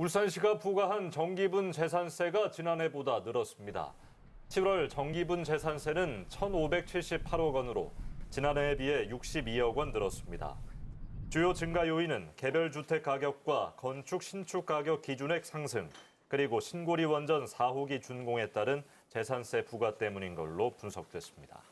울산시가 부과한 정기분 재산세가 지난해보다 늘었습니다. 7월 정기분 재산세는 1,578억 원으로 지난해에 비해 62억 원 늘었습니다. 주요 증가 요인은 개별 주택 가격과 건축 신축 가격 기준액 상승, 그리고 신고리 원전 4호기 준공에 따른 재산세 부과 때문인 걸로 분석됐습니다.